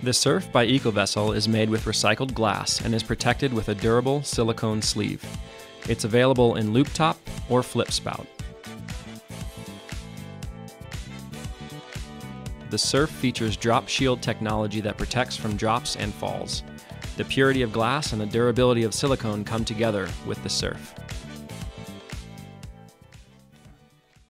The Surf by EcoVessel is made with recycled glass and is protected with a durable silicone sleeve. It's available in loop top or flip spout. The Surf features drop shield technology that protects from drops and falls. The purity of glass and the durability of silicone come together with the Surf.